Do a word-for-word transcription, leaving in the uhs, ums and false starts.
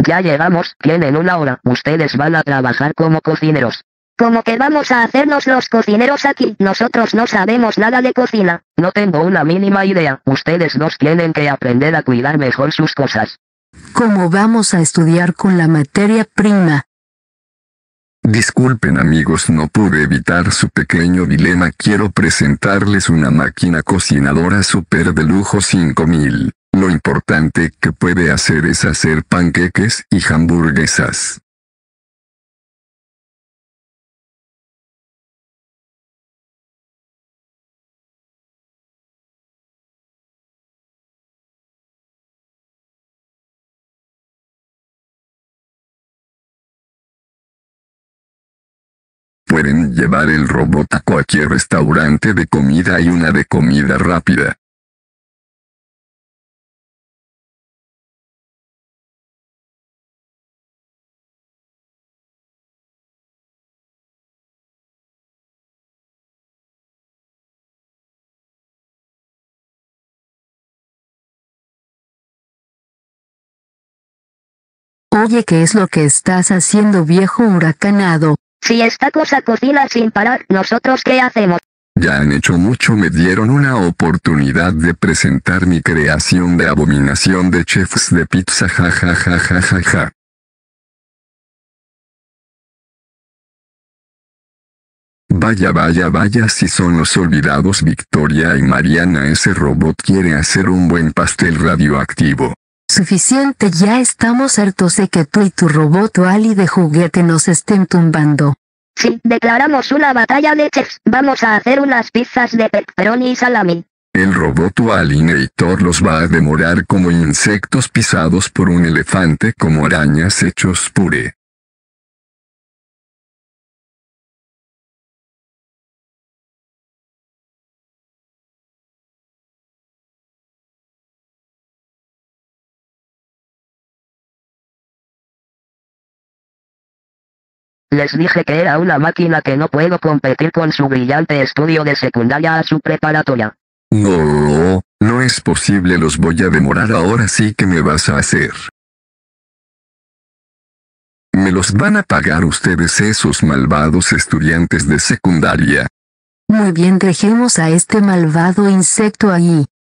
Ya llegamos, tienen una hora. Ustedes van a trabajar como cocineros. ¿Cómo que vamos a hacernos los cocineros aquí? Nosotros no sabemos nada de cocina. No tengo una mínima idea. Ustedes dos tienen que aprender a cuidar mejor sus cosas. ¿Cómo vamos a estudiar con la materia prima? Disculpen amigos, no pude evitar su pequeño dilema. Quiero presentarles una máquina cocinadora super de lujo cinco mil. Lo importante que puede hacer es hacer panqueques y hamburguesas. Pueden llevar el robot a cualquier restaurante de comida y una de comida rápida. Oye, ¿qué es lo que estás haciendo, viejo huracanado? Si esta cosa cocina sin parar, ¿nosotros qué hacemos? Ya han hecho mucho, me dieron una oportunidad de presentar mi creación de abominación de chefs de pizza, ja ja ja ja ja ja. Vaya vaya vaya, si son los olvidados Victoria y Mariana, ese robot quiere hacer un buen pastel radioactivo. Suficiente, ya estamos hartos de que tú y tu robot Wally de juguete nos estén tumbando. Sí, declaramos una batalla de chefs. Vamos a hacer unas pizzas de pepperoni y salami. El robot Walinator los va a demorar como insectos pisados por un elefante, como arañas hechos puré. Les dije que era una máquina que no puedo competir con su brillante estudio de secundaria a su preparatoria. No, no es posible, los voy a demorar. Ahora sí que me vas a hacer. Me los van a pagar ustedes, esos malvados estudiantes de secundaria. Muy bien, dejemos a este malvado insecto ahí.